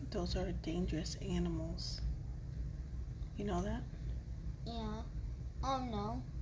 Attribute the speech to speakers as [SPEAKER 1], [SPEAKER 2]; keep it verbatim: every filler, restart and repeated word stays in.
[SPEAKER 1] Those are dangerous animals. You know that?
[SPEAKER 2] Yeah. Um, no.